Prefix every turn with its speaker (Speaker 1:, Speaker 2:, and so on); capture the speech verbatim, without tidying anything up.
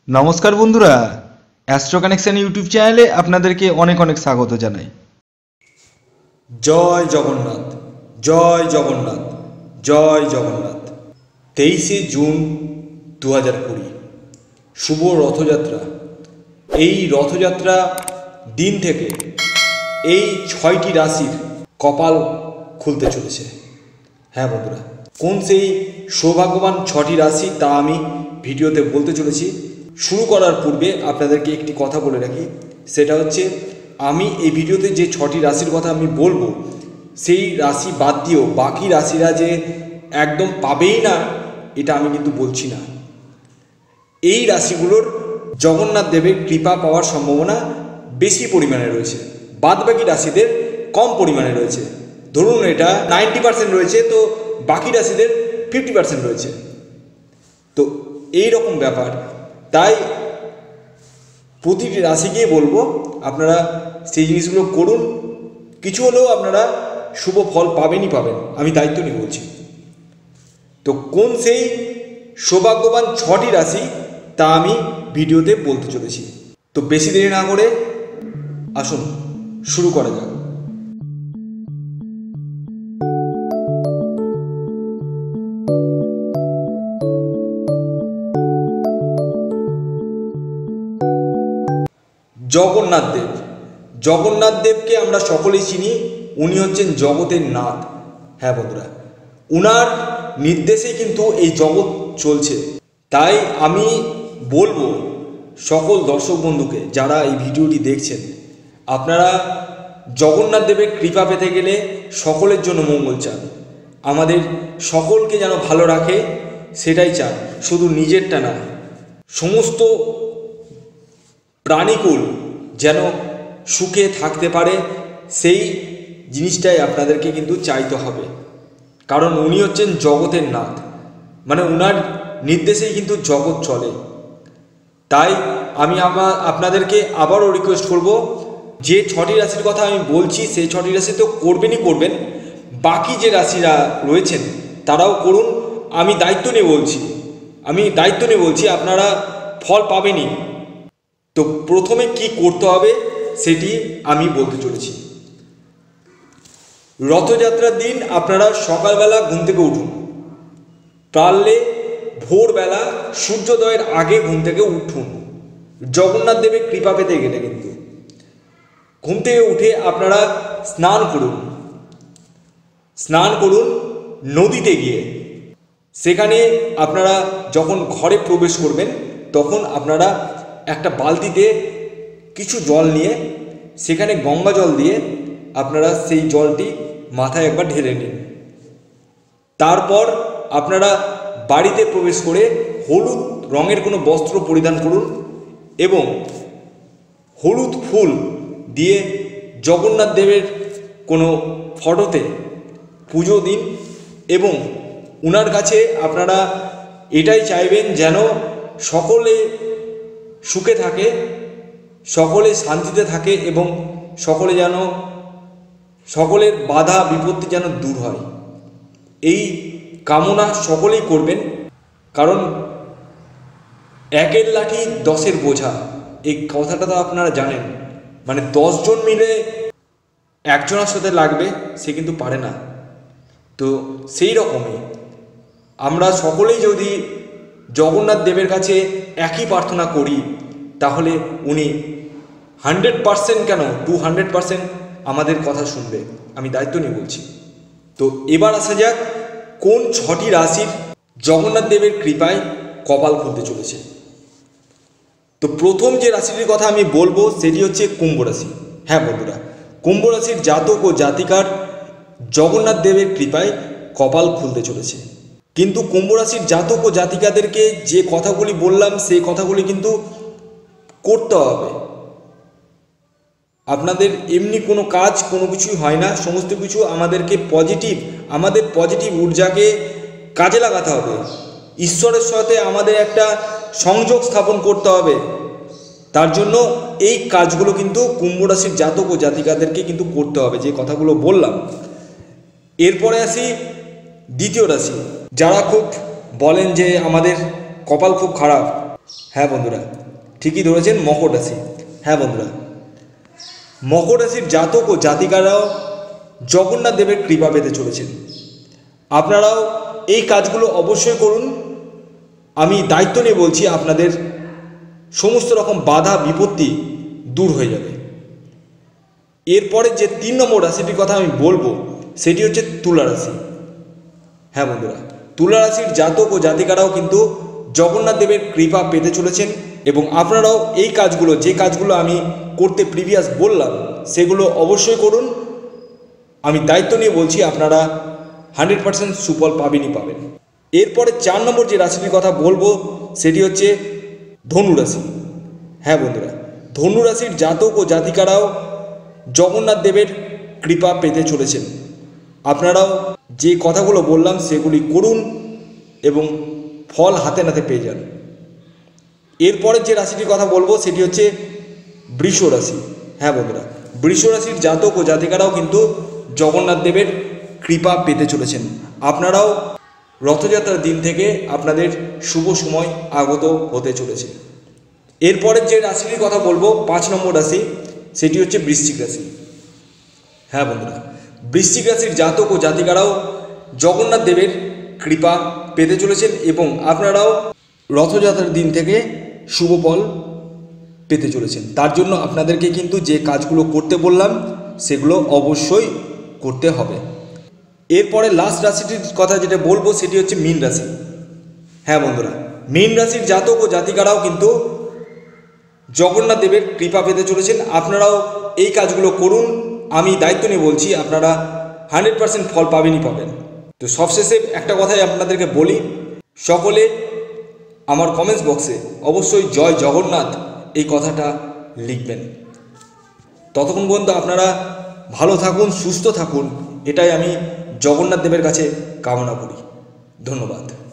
Speaker 1: নমস্কার বন্ধুরা, astro connection YouTube চ্যানেলে আপনাদেরকে অনেক অনেক স্বাগত জানাই।
Speaker 2: জয় জগন্নাথ, জয় জগন্নাথ, জয় জগন্নাথ। তেইশে জুন দু হাজার কুড়ি, শুভ রথযাত্রা। এই রথযাত্রা দিন থেকে এই ছয়টি রাশির কপাল খুলতে চলেছে। হ্যাঁ বন্ধুরা, কোন সেই সৌভাগ্যবান ছটি রাশি তা আমি ভিডিওতে বলতে চলেছি। শুরু করার পূর্বে আপনাদেরকে একটি কথা বলে রাখি, সেটা হচ্ছে আমি এই ভিডিওতে যে ছটি রাশির কথা আমি বলবো সেই রাশি বাদ দিয়েও বাকি রাশিরা যে একদম পাবেই না এটা আমি কিন্তু বলছি না। এই রাশিগুলোর জগন্নাথ দেবের কৃপা পাওয়ার সম্ভাবনা বেশি পরিমাণে রয়েছে, বাদ বাকি রাশিদের কম পরিমাণে রয়েছে। ধরুন এটা নাইনটি পার্সেন্ট রয়েছে, তো বাকি রাশিদের ফিফটি পার্সেন্ট রয়েছে। তো এই রকম ব্যাপার, তাই প্রতিটি রাশিকেই বলবো আপনারা সেই জিনিসগুলো করুন, কিছু হলেও আপনারা শুভ ফল পাবেনই পাবেন, আমি দায়িত্ব নিয়ে বলছি। তো কোন সেই সৌভাগ্যবান ছটি রাশি তা আমি ভিডিওতে বলতে চলেছি। তো বেশি দেরি না করে আসুন শুরু করা যাক। জগন্নাথ দেব, জগন্নাথ দেবকে আমরা সকলেই চিনি, উনি হচ্ছেন জগতের নাথ। হ্যাঁ বন্ধুরা, উনার নির্দেশে কিন্তু এই জগৎ চলছে। তাই আমি বলবো সকল দর্শক বন্ধুকে যারা এই ভিডিওটি দেখছেন, আপনারা জগন্নাথ দেবের কৃপা পেতে গেলে সকলের জন্য মঙ্গল চান, আমাদের সকলকে যেন ভালো রাখে সেটাই চান, শুধু নিজেরটা না, সমস্ত প্রাণীকুল যেন সুখে থাকতে পারে সেই জিনিসটাই আপনাদেরকে কিন্তু চাইতে হবে। কারণ উনি হচ্ছেন জগতের নাথ, মানে উনার নির্দেশেই কিন্তু জগৎ চলে। তাই আমি আমার আপনাদেরকে আবারও রিকোয়েস্ট করব, যে ছটি রাশির কথা আমি বলছি সেই ছটি রাশি তো করবেনই করবেন, বাকি যে রাশিরা রয়েছেন তারাও করুন। আমি দায়িত্ব নিয়ে বলছি, আমি দায়িত্ব নিয়ে বলছি আপনারা ফল পাবেনই। তো প্রথমে কি করতে হবে সেটি আমি বলতে চলেছি। রথযাত্রার দিন আপনারা সকালবেলা ঘুম থেকে উঠুন, পারলে ভোরবেলা সূর্যোদয়ের আগে ঘুম থেকে উঠুন। জগন্নাথ দেবের কৃপা পেতে গেলে কিন্তু ঘুম থেকে উঠে আপনারা স্নান করুন, স্নান করুন নদীতে গিয়ে। সেখানে আপনারা যখন ঘরে প্রবেশ করবেন তখন আপনারা একটা বালতিতে কিছু জল নিয়ে সেখানে গঙ্গা জল দিয়ে আপনারা সেই জলটি মাথায় একবার ঢেলে নিন। তারপর আপনারা বাড়িতে প্রবেশ করে হলুদ রঙের কোনো বস্ত্র পরিধান করুন এবং হলুদ ফুল দিয়ে জগন্নাথ দেবের কোনো ফটোতে পুজো দিন এবং উনার কাছে আপনারা এটাই চাইবেন যেন সকলে সুখে থাকে, সকলে শান্তিতে থাকে এবং সকলে যেন সকলের বাধা বিপত্তি যেন দূর হয়, এই কামনা সকলেই করবেন। কারণ একের লাঠি দশের বোঝা, এই কথাটা তো আপনারা জানেন, মানে দশজন মিলে একজনের সাথে লাগবে সে কিন্তু পারে না। তো সেই রকমই আমরা সকলেই যদি জগন্নাথ দেবের কাছে একই প্রার্থনা করি তাহলে উনি হান্ড্রেড পারসেন্ট কেন টু হান্ড্রেড পারসেন্ট আমাদের কথা শুনবে, আমি দায়িত্ব নিয়ে বলছি। তো এবার আসা যাক কোন ছটি রাশির জগন্নাথ দেবের কৃপায় কপাল খুলতে চলেছে। তো প্রথম যে রাশিটির কথা আমি বলবো সেটি হচ্ছে কুম্ভ রাশি। হ্যাঁ বন্ধুরা, কুম্ভ রাশির জাতক ও জাতিকার জগন্নাথ দেবের কৃপায় কপাল খুলতে চলেছে। কিন্তু কুম্ভ রাশির জাতক ও জাতিকাদেরকে যে কথাগুলি বললাম সেই কথাগুলি কিন্তু করতে হবে। আপনাদের এমনি কোনো কাজ কোনো কিছুই হয় না, সমস্ত কিছু আমাদেরকে পজিটিভ, আমাদের পজিটিভ ঊর্জাকে কাজে লাগাতে হবে। ঈশ্বরের সাথে আমাদের একটা সংযোগ স্থাপন করতে হবে। তার জন্য এই কাজগুলো কিন্তু কুম্ভ রাশির জাতক ও জাতিকাদেরকে কিন্তু করতে হবে, যে কথাগুলো বললাম। এরপরে আসি দ্বিতীয় রাশি, যারা খুব বলেন যে আমাদের কপাল খুব খারাপ। হ্যাঁ বন্ধুরা, ঠিকই ধরেছেন, মকর রাশি। হ্যাঁ বন্ধুরা, মকর রাশির জাতক ও জাতিকারাও জগন্নাথ দেবের কৃপা পেতে চলেছেন। আপনারাও এই কাজগুলো অবশ্যই করুন। আমি দায়িত্ব নিয়ে বলছি, আপনাদের সমস্ত রকম বাধা বিপত্তি দূর হয়ে যাবে। এরপরে যে তিন নম্বর রাশিটির কথা আমি বলবো সেটি হচ্ছে তুলা রাশি। হ্যাঁ বন্ধুরা, তুলা রাশির জাতক ও জাতিকারাও কিন্তু জগন্নাথ দেবের কৃপা পেতে চলেছেন এবং আপনারাও এই কাজগুলো, যে কাজগুলো আমি করতে প্রিভিয়াস বললাম, সেগুলো অবশ্যই করুন। আমি দায়িত্ব নিয়ে বলছি, আপনারা হান্ড্রেড পার্সেন্ট সুফল পাবেনই পাবেন। এরপরে চার নম্বর যে রাশিটির কথা বলবো সেটি হচ্ছে ধনু রাশি। হ্যাঁ বন্ধুরা, ধনু রাশির জাতক ও জাতিকারাও জগন্নাথ দেবের কৃপা পেতে চলেছেন। আপনারাও যে কথাগুলো বললাম সেগুলি করুন এবং ফল হাতে নাতে পেয়ে যান। এরপরে যে রাশিটির কথা বলবো সেটি হচ্ছে বৃষ রাশি। হ্যাঁ বন্ধুরা, বৃষ রাশির জাতক ও জাতিকারাও কিন্তু জগন্নাথ দেবের কৃপা পেতে চলেছেন। আপনারাও রথযাত্রার দিন থেকে আপনাদের শুভ সময় আগত হতে চলেছে। এরপরের যে রাশিটির কথা বলবো, পাঁচ নম্বর রাশি, সেটি হচ্ছে বৃশ্চিক রাশি। হ্যাঁ বন্ধুরা, বৃশ্চিক রাশির জাতক ও জাতিকারাও জগন্নাথ দেবের কৃপা পেতে চলেছেন এবং আপনারাও রথযাত্রার দিন থেকে শুভ ফল পেতে চলেছেন। তার জন্য আপনাদেরকে কিন্তু যে কাজগুলো করতে বললাম সেগুলো অবশ্যই করতে হবে। এরপরে লাস্ট রাশিটির কথা যেটা বলবো সেটি হচ্ছে মীন রাশি। হ্যাঁ বন্ধুরা, মীন রাশির জাতক ও জাতিকারাও কিন্তু জগন্নাথ দেবের কৃপা পেতে চলেছেন। আপনারাও এই কাজগুলো করুন। আমি দায়িত্ব নিয়ে বলছি, আপনারা হান্ড্রেড পার্সেন্ট ফল পাবেনই পাবেন। তো সবশেষে একটা কথাই আপনাদেরকে বলি, সকলে আমার কমেন্টস বক্সে অবশ্যই জয় জগন্নাথ এই কথাটা লিখবেন। ততক্ষণ পর্যন্ত আপনারা ভালো থাকুন, সুস্থ থাকুন, এটাই আমি জগন্নাথ দেবের কাছে কামনা করি। ধন্যবাদ।